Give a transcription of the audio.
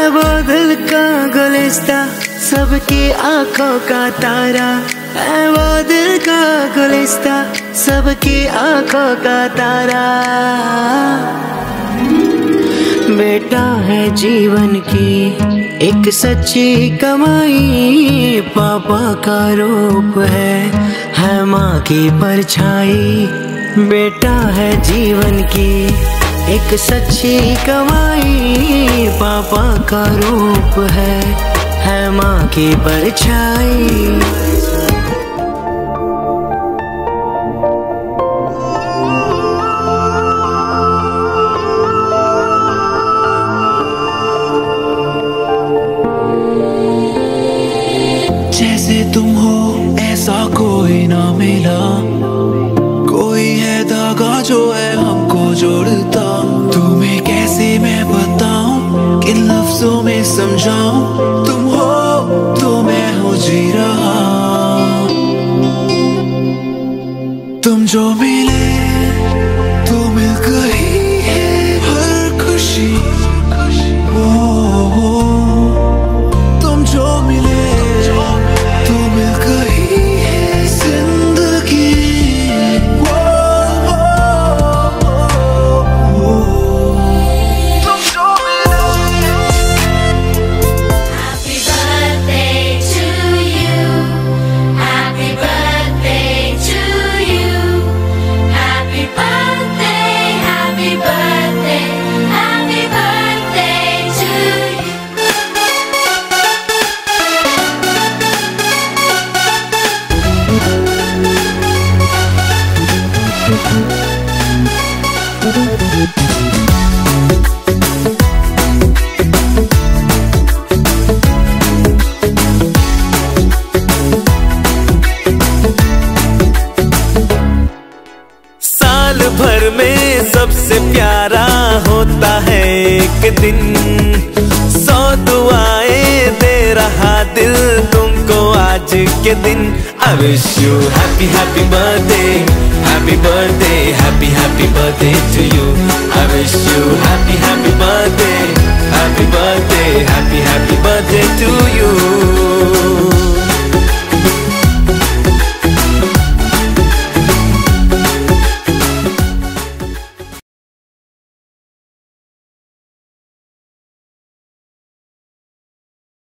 वो दिल का गुलिस्ता सबकी आंखों का तारा है, वो दिल का गुलिस्ता सबकी आंखों का तारा। बेटा है जीवन की एक सच्ची कमाई, पापा का रूप है माँ की परछाई। बेटा है जीवन की एक सच्ची कमाई, पापा का रूप है माँ की परछाई। जैसे तुम हो ऐसा कोई ना मिला, कोई है धागा जो है हमको जोड़ता। तुम्हें कैसे मैं बताऊं, किन लफ्जों में समझाऊं, तुम हो तो मैं हो जी रहा। तुम जो मिले तो मिल गई है हर खुशी, तुम जो मिले तो मिल गई है जिंदगी। तुम जो मिले। Happy birthday to you. Happy birthday to you. Happy birthday, happy birthday, happy birthday to you. साल भर में सबसे प्यारा होता है एक दिन, 100 दुआएं दे रहा दिल तुमको आज के दिन। I wish you happy happy birthday, happy birthday, happy happy birthday to you. I wish you happy happy birthday, happy birthday,